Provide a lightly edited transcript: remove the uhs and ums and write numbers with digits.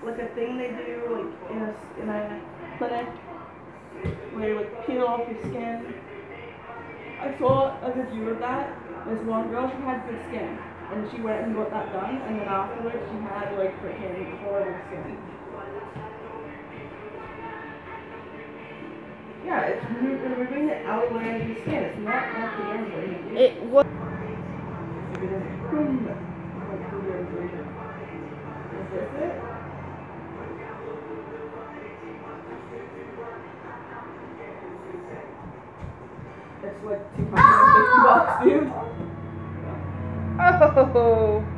like a thing they do like in a clinic where you like peel off your skin. I saw a review of that. This one girl, she had good skin, and she went and got that done, and then afterwards she had like freaking horrible skin. Yeah, it's removing the outer layer of your skin. It's not like the inner. It was. Is this it? It's like $250, dude. Oh.